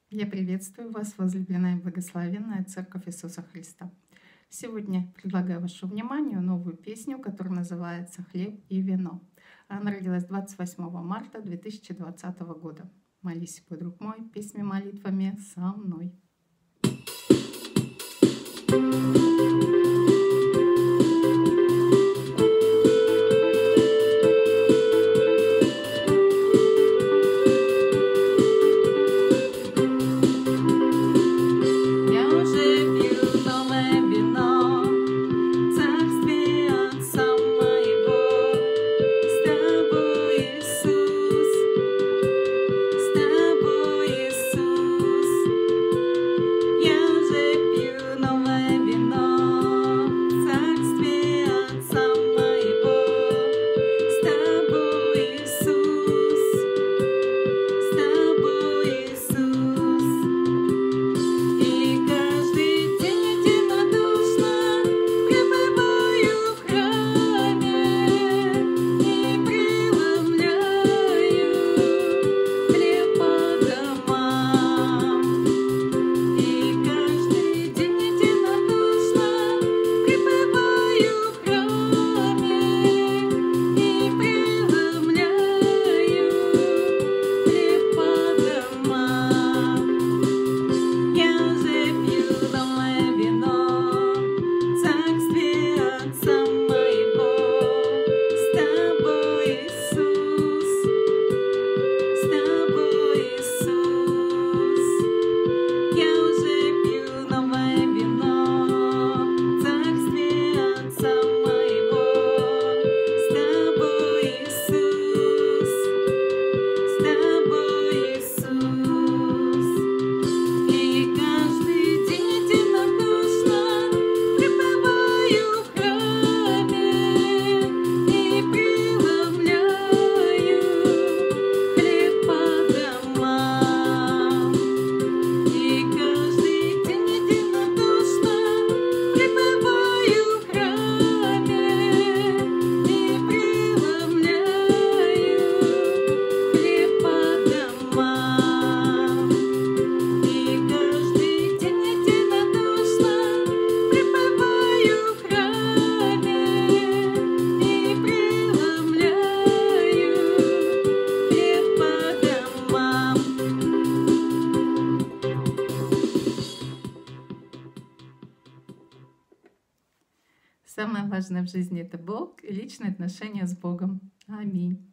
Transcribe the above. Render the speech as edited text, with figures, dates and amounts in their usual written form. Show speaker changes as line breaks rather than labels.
Я приветствую вас, возлюбленная и благословенная Церковь Иисуса Христа. Сегодня предлагаю вашему вниманию новую песню, которая называется «Хлеб и вино». Она родилась 28 марта 2020 года. Молись, друг мой, песнями, молитвами со мной. Самое важное в жизни — это Бог и личные отношения с Богом. Аминь.